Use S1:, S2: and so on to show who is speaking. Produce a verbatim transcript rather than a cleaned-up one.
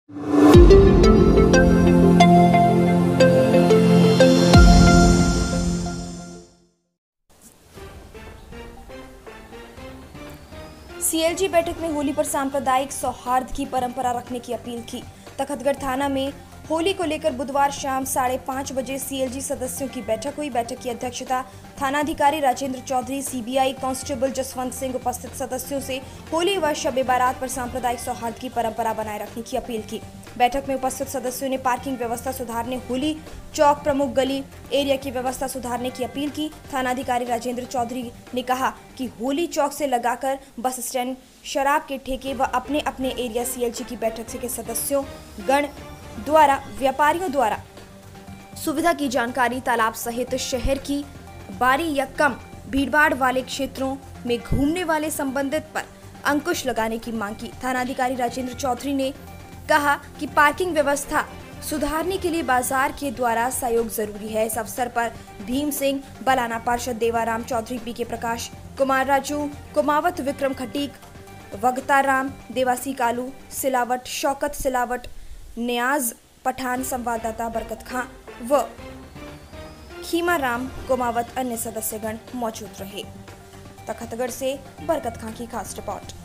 S1: CLG बैठक में होली पर सांप्रदायिक सौहार्द की परंपरा रखने की अपील की। तखतगढ़ थाना में होली को लेकर बुधवार शाम साढ़े पाँच बजे सीएलजी सदस्यों की बैठक हुई। बैठक की अध्यक्षता थानाधिकारी राजेंद्र चौधरी, सीबीआई कांस्टेबल जसवंत सिंह उपस्थित सदस्यों से होली व शब बारात पर सांप्रदायिक सौहार्द की परंपरा बनाए रखने की अपील की। बैठक में उपस्थित सदस्यों ने पार्किंग व्यवस्था सुधारने, होली चौक प्रमुख गली एरिया की व्यवस्था सुधारने की अपील की। थानाधिकारी राजेंद्र चौधरी ने कहा कि होली चौक से लगाकर बस स्टैंड, शराब के ठेके व अपने अपने एरिया सीएलजी की बैठक के सदस्यों गण द्वारा व्यापारियों द्वारा सुविधा की जानकारी, तालाब सहित शहर की बारी या कम भीड़भाड़ वाले क्षेत्रों में घूमने वाले संबंधित पर अंकुश लगाने की मांग की। थानाधिकारी राजेंद्र चौधरी ने कहा कि पार्किंग व्यवस्था सुधारने के लिए बाजार के द्वारा सहयोग जरूरी है। इस अवसर पर भीम सिंह, बलाना पार्षद देवाराम चौधरी, पी के प्रकाश, कुमार राजू, कुमावत, विक्रम खटीक, वगताराम, देवासी कालू, सिलावट, शौकत सिलावट, नियाज पठान, संवाददाता बरकत खां व खीमा राम कुमावत अन्य सदस्यगण मौजूद रहे। तखतगढ़ से बरकत खां की खास रिपोर्ट।